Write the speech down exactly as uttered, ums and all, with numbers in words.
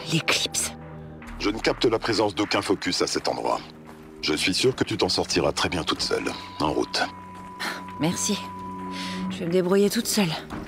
l'éclipse. Je ne capte la présence d'aucun focus à cet endroit. Je suis sûr que tu t'en sortiras très bien toute seule. En route. Merci. Je vais me débrouiller toute seule.